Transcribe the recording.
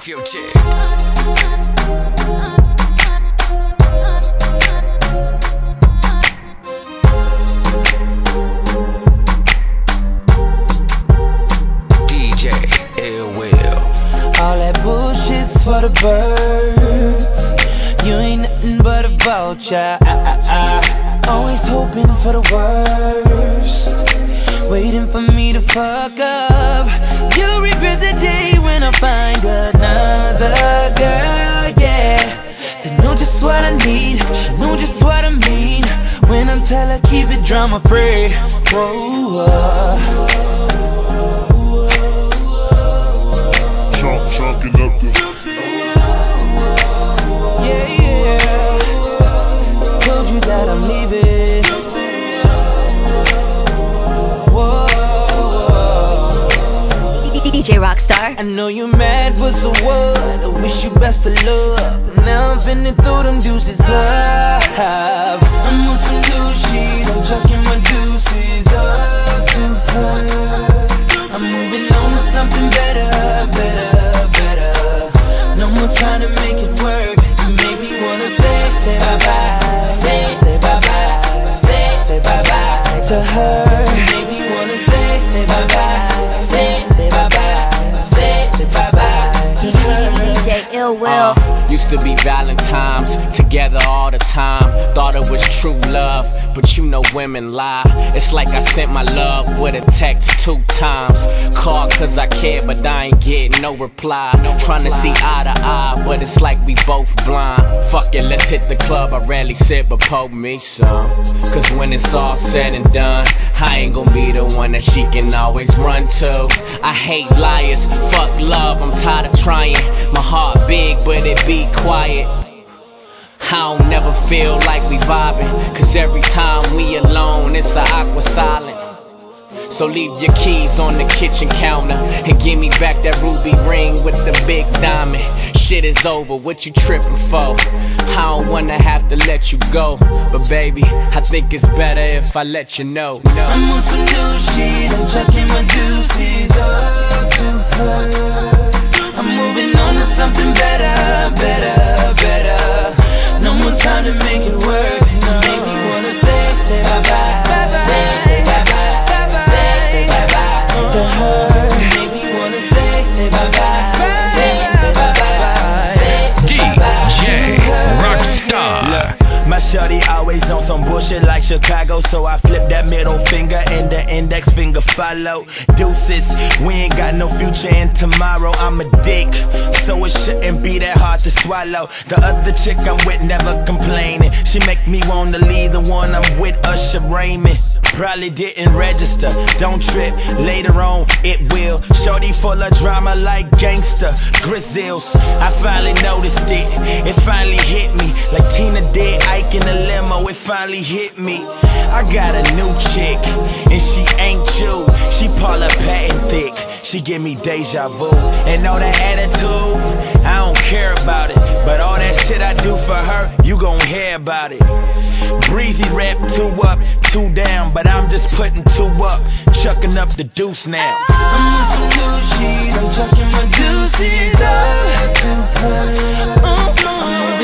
off your chick. DJ Ill Will. All that bullshit's for the birds. You ain't nothing but a vulture. Always hoping for the worst, waiting for me to fuck up. You'll regret the day when I find another girl, yeah. They know just what I need, she know just what I mean. When I tell her keep it drama free. Whoa, Chalking up the told you that I'm leaving. Whoa. DJ Rockstar. I know you're mad, but so what? I wish you best of luck. Now I'm finna throw them deuces up. I'm on some new shit, I'm chucking my deuces up to her. I'm moving on to something better, better, better. No more trying to make it work. You make me wanna say bye-bye, say bye-bye, say bye-bye to her. You make me wanna say bye-bye, say bye-bye, say bye-bye to her. DJ Ill Will. Used to be Valentine's, together all the time. Thought it was true love, but you know women lie. It's like I sent my love with a text 2 times. Called cause I care, but I ain't getting no reply. Trying to see eye to eye, but it's like we both blind. Fuck it, let's hit the club. I rarely sit, but pour me some. Cause when it's all said and done, I ain't gon' be the one that she can always run to. I hate liars, fuck love, I'm tired of trying. My heart big, but it be quiet. I don't never feel like we vibing, cause every time we alone, it's a awkward silence. So leave your keys on the kitchen counter and give me back that ruby ring with the big diamond. Shit is over, what you tripping for? I don't wanna have to let you go, but baby, I think it's better if I let you know. I'm on some new shit, I'm chucking my deuces up to her. I'm moving on to something better, better, better. No more trying to make it work. Make me wanna say bye-bye, say bye-bye, say bye-bye to her. Make me wanna say bye-bye, say bye-bye, say bye-bye DJ Rockstar. Look, my shorty always on some bullshit like Chicago, so I flip that middle finger and the index finger follow. Deuces, we ain't got no future in tomorrow. I'm a dick, so it shouldn't be that hard to swallow. The other chick I'm with never complaining. She make me wanna leave the one I'm with, Usher Raymond. Probably didn't register, don't trip, later on it will. Shorty full of drama like gangsta, Grizzles. I finally noticed it, it finally hit me. Like Tina did Ike in the limo, it finally hit me. I got a new chick, and she ain't you. She Paula Patton thick, she give me deja vu. And all that attitude, I don't care about it. But all that shit I do for her, you gon' hear about it. Breezy rap 2 up, 2 down, but I'm just putting 2 up, chucking up the deuce now. I'm on some new shit, I'm chucking my deuces up to her. I'm